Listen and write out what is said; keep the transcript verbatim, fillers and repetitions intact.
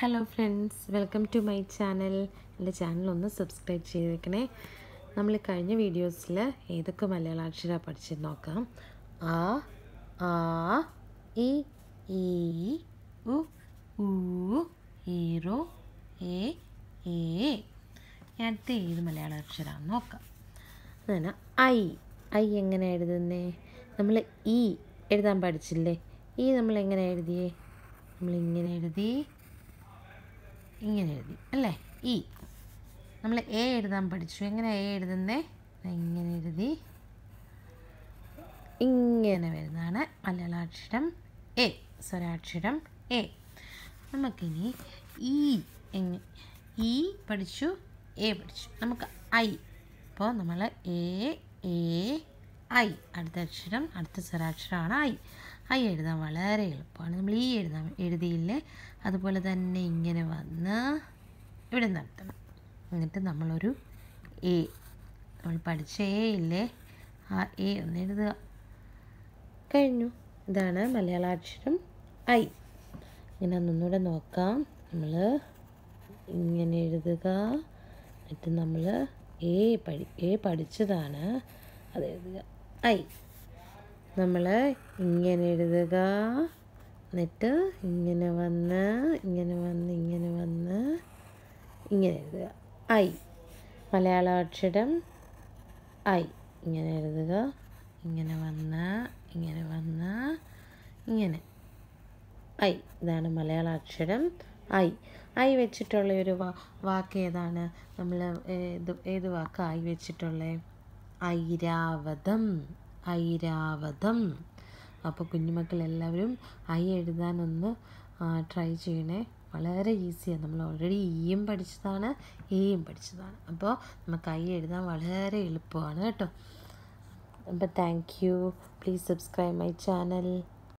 Hello friends, welcome to my channel. എൻ്റെ channel ഒന്ന് subscribe ചെയ്ത് വെക്കണേ. നമ്മൾ കഴിഞ്ഞ വീഡിയോസിൽ ഏതൊക്കെ മലയാള അക്ഷരമാണ് പഠിച്ചത് നോക്കാം. ആ, ആ, ഇ, ഈ, ഉ, ഊ, ഈറോ, എ, ഏ. അടുത്ത ഏത് മലയാള അക്ഷരമാണെന്ന് നോക്കാം. അതുതന്നെ ഐ. ഐ എങ്ങനെ എഴുതുന്നേ? നമ്മൾ ഇ എഴുതാൻ പഠിച്ചില്ലേ? ഈ നമ്മൾ എങ്ങനെ എഴുതിയേ? നമ്മളിങ്ങനെ എഴുതി, ഇങ്ങനെ എഴുതി അല്ലേ? ഇ. നമ്മൾ എ എഴുതാൻ പഠിച്ചു. എങ്ങനെ എ എഴുതുന്നേ? ഇങ്ങനെ എഴുതി, ഇങ്ങനെ വരുന്നതാണ് മലയാളാക്ഷരം എ, സ്വരാക്ഷരം എ. നമുക്കിനി ഈ എങ്ങനെ ഈ പഠിച്ചു, എ പഠിച്ചു. നമുക്ക് ഐ. അപ്പോൾ നമ്മൾ എ എ ഐ. അടുത്ത അക്ഷരം, അടുത്ത സ്വരാക്ഷരമാണ് ഐ. ഐ എഴുതാൻ വളരെ എളുപ്പമാണ്. നമ്മൾ ഈ എഴുതാൻ എഴുതിയില്ലേ? അതുപോലെ തന്നെ ഇങ്ങനെ വന്ന് ഇവിടെ നിർത്തണം. എന്നിട്ട് നമ്മളൊരു എ, നമ്മൾ പഠിച്ച എ ഇല്ലേ, ആ എ ഒന്ന് എഴുതുക. കഴിഞ്ഞു. ഇതാണ് മലയാളാക്ഷരം ഐ. ഇങ്ങനെ ഒന്നുകൂടെ നോക്കാം. നമ്മൾ ഇങ്ങനെ എഴുതുക. എന്നിട്ട് നമ്മൾ എ പഠി എ പഠിച്ചതാണ്, അത് എഴുതുക. ഐ നമ്മൾ ഇങ്ങനെ എഴുതുക. എന്നിട്ട് ഇങ്ങനെ വന്ന് ഇങ്ങനെ വന്ന് ഇങ്ങനെ വന്ന് ഇങ്ങനെ എഴുതുക. ഐ. മലയാളാക്ഷരം ഐ. ഇങ്ങനെ എഴുതുക. ഇങ്ങനെ വന്ന് ഇങ്ങനെ വന്ന് ഇങ്ങനെ ഐ. ഇതാണ് മലയാളാക്ഷരം ഐ. ഐ വെച്ചിട്ടുള്ള ഒരു വാ വാക്ക് ഏതാണ്? നമ്മൾ ഏത് ഏത് വാക്ക് ഐ വെച്ചിട്ടുള്ളത്? ഐരാവതം. ഐരാവതം. അപ്പോൾ കുഞ്ഞുമക്കളെല്ലാവരും ഐ എഴുതാനൊന്ന് ട്രൈ ചെയ്യണേ. വളരെ ഈസിയാണ്. നമ്മൾ ഓൾറെഡി ഇയും പഠിച്ചതാണ്, എയും പഠിച്ചതാണ്. അപ്പോൾ നമുക്ക് ഐ എഴുതാൻ വളരെ എളുപ്പമാണ് കേട്ടോ. അപ്പോൾ thank you. Please subscribe my channel.